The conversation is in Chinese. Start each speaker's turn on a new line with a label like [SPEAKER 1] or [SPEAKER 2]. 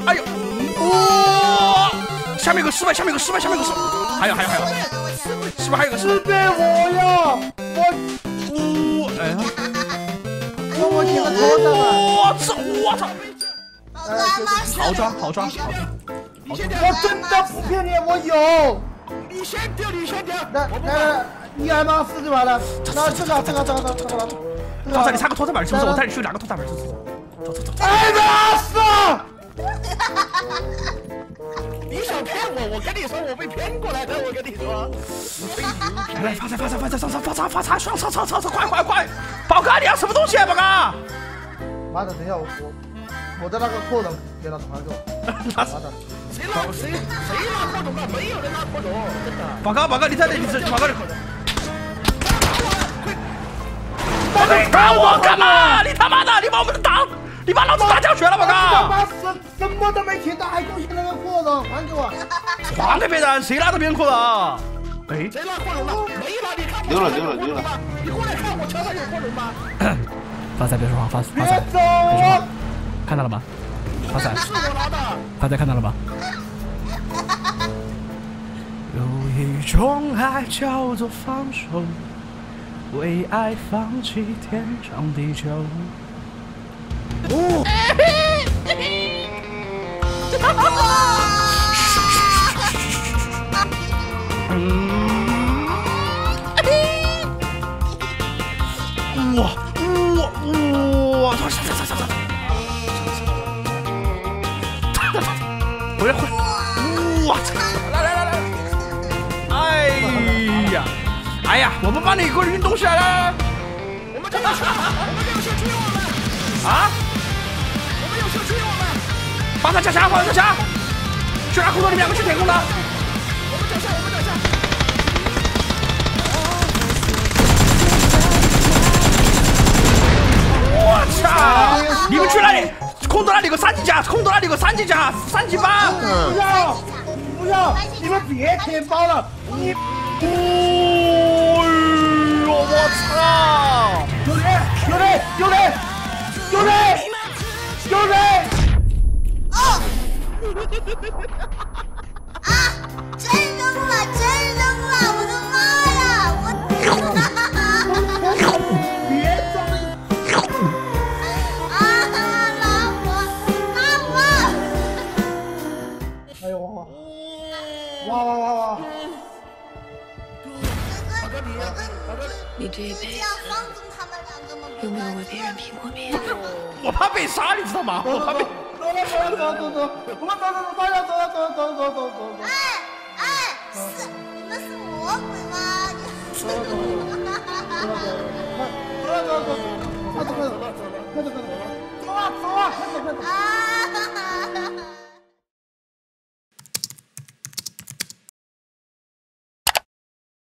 [SPEAKER 1] 哎呦，哇！下面有个失败，下面有个失败，下面有个失败，还有，是不是还有个失败？
[SPEAKER 2] 我呀，
[SPEAKER 1] 哎呀，
[SPEAKER 2] 我捡个头的吧。
[SPEAKER 1] 我操！好抓！
[SPEAKER 2] 我真的不骗你，我有。
[SPEAKER 3] 你先丢。
[SPEAKER 2] 来，你还吗？4只完了，那这个。
[SPEAKER 1] 刚才你插个拖车板是不是？我带你去拿个拖车板试试。走。
[SPEAKER 2] 哎呀，死！
[SPEAKER 3] 你想骗我？我跟你说，我被骗过来的。我跟你说，
[SPEAKER 1] 来，发财，双车，快！宝哥，你要什么东西啊，宝哥？
[SPEAKER 2] 妈的，等一下，我在那个扩容给他传给我。妈的，
[SPEAKER 3] 谁拿扩容了？没有人拿扩容，真的。
[SPEAKER 1] 宝哥，你在这里，宝哥，你打我干嘛？你他妈的，你把我们你把老子打脚血了，宝哥！
[SPEAKER 2] 他妈什么都没听到，还贡献那个扩容，还给我。
[SPEAKER 1] 还给别人，谁拿着别人扩容？哎，
[SPEAKER 3] 谁拿扩容了？没拿，你看我
[SPEAKER 4] 丢了。
[SPEAKER 3] 你过来看我车上有扩容吗？
[SPEAKER 1] 发财别说话，发财
[SPEAKER 2] 别走！
[SPEAKER 1] 看到了吗？发财，
[SPEAKER 3] 是我拿的。
[SPEAKER 1] 发财看到了吗？有一种爱叫做放手，为爱放弃天长地久。哇！回来！我操！来！哎呀！我们帮你一个人运动起来了。
[SPEAKER 3] 我们有社区我们。
[SPEAKER 1] 啊？
[SPEAKER 3] 我们有社区我们。
[SPEAKER 1] 帮他加强，去拿空投，你们2个去填空的。
[SPEAKER 3] 我们脚下。
[SPEAKER 1] 我操！你们去哪里？空投那里有个3级甲，3级8。
[SPEAKER 2] 不要！你们别填包了！
[SPEAKER 1] 我操！
[SPEAKER 2] 有人！
[SPEAKER 5] 啊！真扔了！我的妈呀！
[SPEAKER 2] 别装了！
[SPEAKER 5] 拉我！
[SPEAKER 2] 哎呦哇！
[SPEAKER 6] 你这一辈子有没有为别人拼过命？
[SPEAKER 1] 我怕被杀，你知道吗？我怕被。
[SPEAKER 2] 走！
[SPEAKER 5] 你们是魔鬼吗？
[SPEAKER 2] 快走！走啊！快走！
[SPEAKER 5] 啊！